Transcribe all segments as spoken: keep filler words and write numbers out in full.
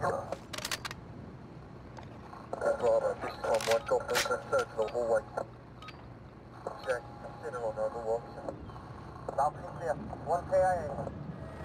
Bravo, this is one one, got movement, third floor, hallway. Check, consider on over one. Balcony clear, one K I A.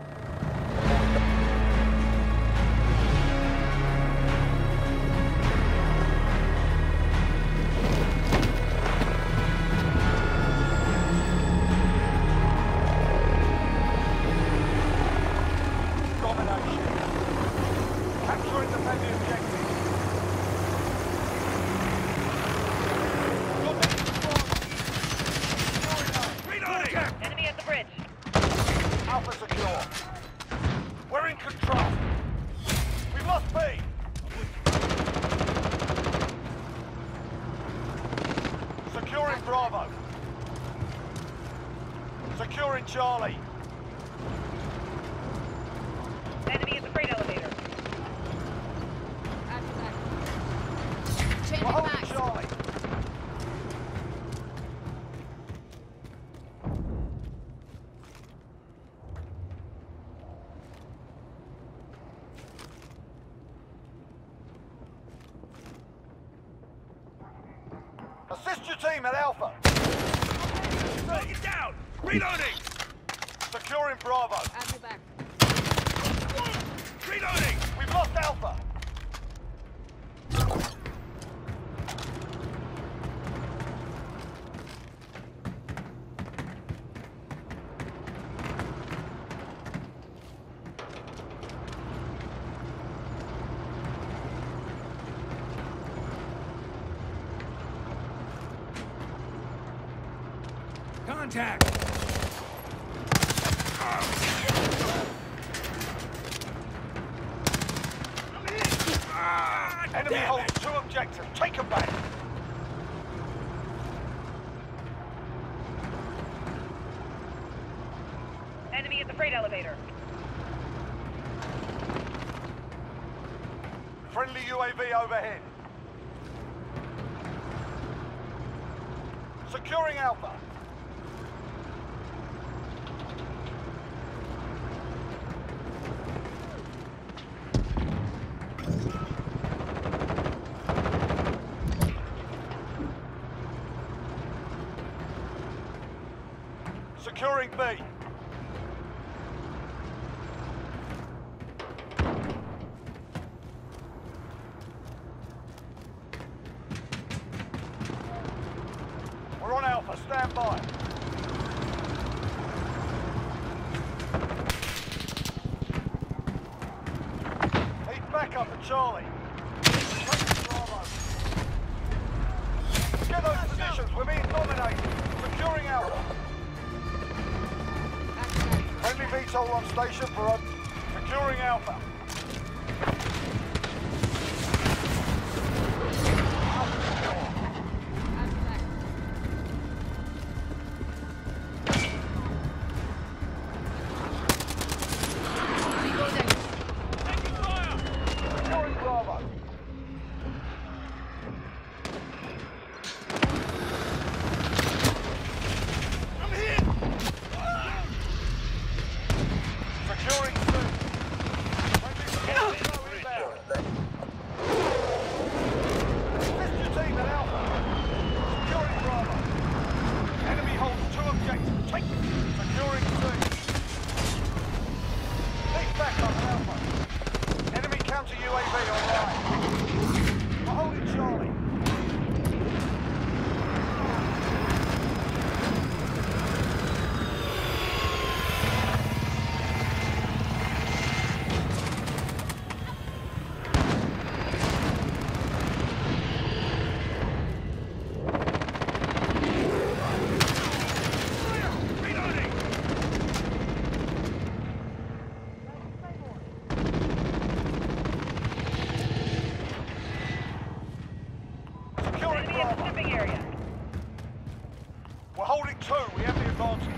Bravo. Securing Charlie. Enemy at the freight elevator. After that. Changing We're holding backs. Charlie. Assist your team at Alpha. Take it down! Reloading! Securing Bravo. After back. Reloading! We've lost Alpha. Contact! Enemy holds two objectives. Take them back. Enemy at the freight elevator. Friendly U A V overhead. Securing Alpha. Securing B. We're on Alpha, stand by. Need backup at Charlie. Bravo. Get those positions, we're being dominated. Securing Alpha. Friendly V TOL on station for us. Securing Alpha. After back. Taking fire! Securing Bravo. I'm hit! Securing two. Friendly support inbound. Assist your team at Alpha. Securing Bravo. Enemy holds two objectives. Take them. Securing two. Need backup at Alpha. Enemy counter U A V online. We're holding Charlie. Reloading! Securing Enemy at the Bravo. shipping area. We're holding two. We have the advantage.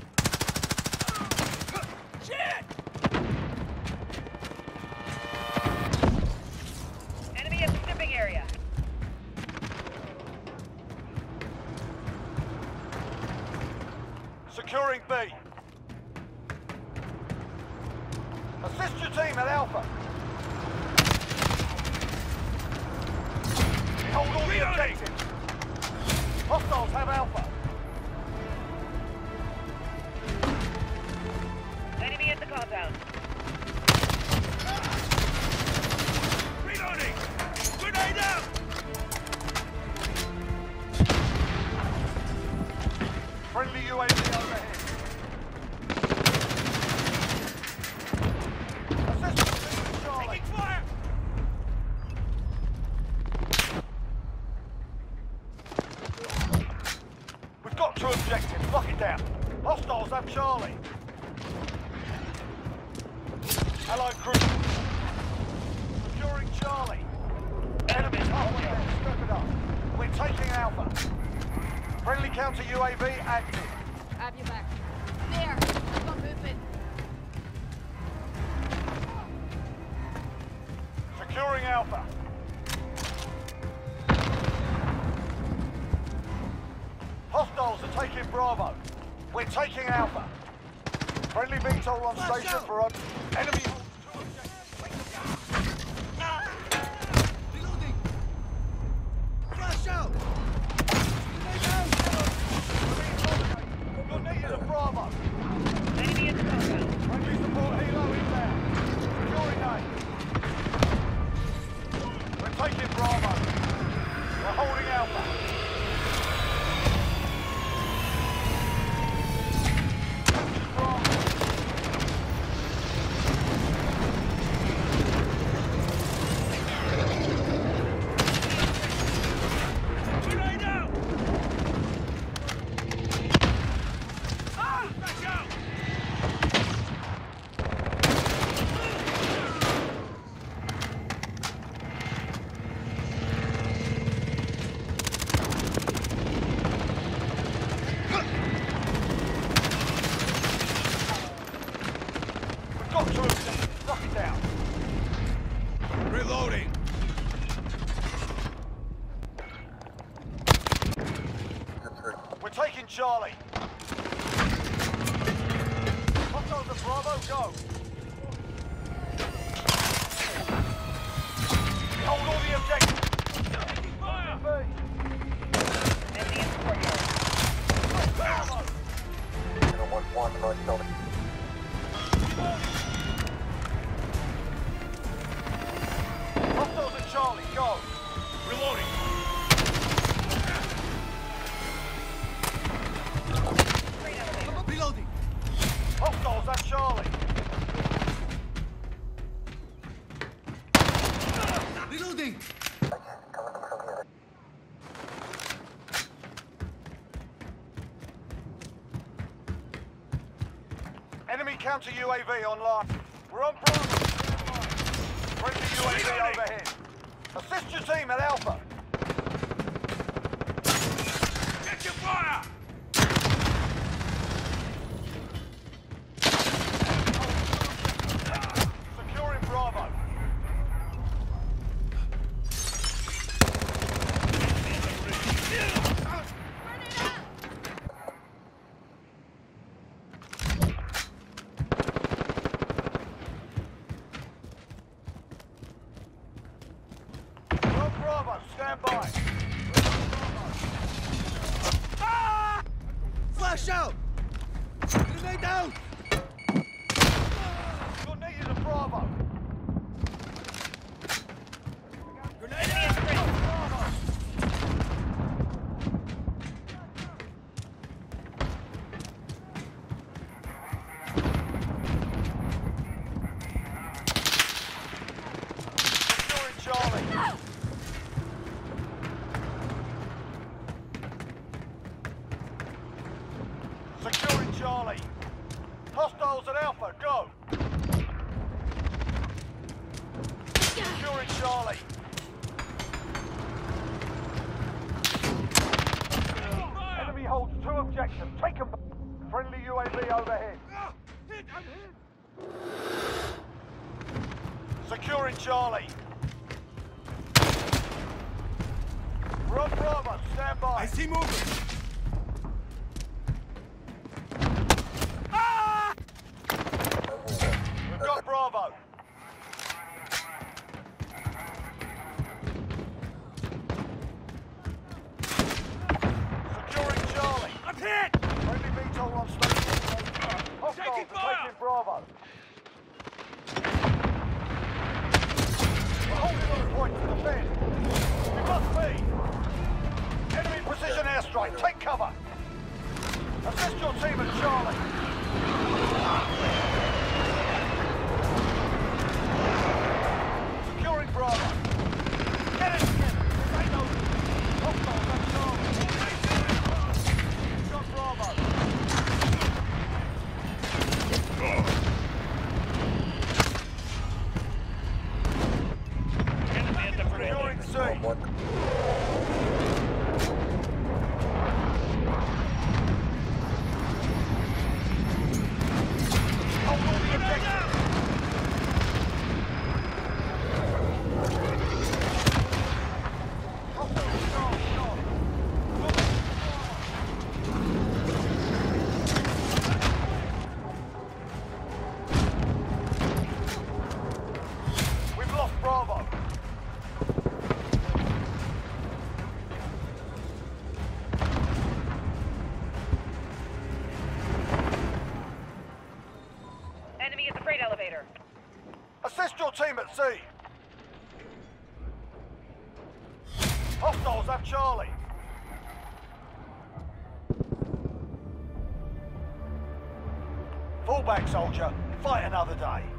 Shit! Securing B. Assist your team at Alpha. Hold all the objectives. Hostiles have Alpha. Enemy at the compound. Reloading! Grenade out! Friendly U A V overhead. Assist your team at Charlie. Taking fire! We've got two objectives. Lock it down. Hostiles have Charlie. Allied cruiser. Securing Charlie. Enemies halfway there. Strip it up. We're taking Alpha. Friendly counter U A V active. Have you back. There. I've got movement. Securing Alpha. Hostiles are taking Bravo. We're taking Alpha. Friendly V TOL on station for us. Enemy. Reloading! Flash out! You're needed at Bravo. Enemy at the compound. Friendly support helo inbound. Securing A. We're taking Bravo. We're holding Alpha. Grenade out! Ah! Flash out! We've got two objectives. Lock it down. Reloading! We're taking Charlie. Hostiles at Bravo, go. Hold all the objectives. Taking fire! B. Enemy in the courtyard. Bravo. zero one one, right shoulder. Hostiles at Charlie, go. Reloading! Freight elevator. Reloading! Hostiles at Charlie. Reloading! Coming from here. Enemy counter U A V online. We're on Bravo. Friendly U A V Reloading. overhead. Assist your team at Alpha. Get your fire! Securing Bravo. We're on Bravo, stand by. Flash out! Grenade out! You're needed at Bravo. Grenade Enemy at the bridge. Bravo. Securing Charlie. Securing Charlie. Hostiles at Alpha, go. Securing Charlie. Enemy holds two objectives. Take them. Friendly U A V overhead. Hit! I'm hit! Securing Charlie. We're on Bravo. Stand by. I see movement! hit! Friendly V TOL on station. Hostiles Taking are fire! taking Bravo. We're holding on point to defend. We must be. Enemy precision airstrike. Take cover. Assist your team at Charlie. Securing Bravo. Get it together. This ain't over. Hostiles at Charlie. Got Bravo. Enemy at the bridge. Securing C. One. Hold all the objectives. Hostiles Charlie. Charlie. We've lost Bravo. Enemy at the freight elevator. Assist your team at sea. Hostiles have Charlie. Fall back, soldier. Fight another day.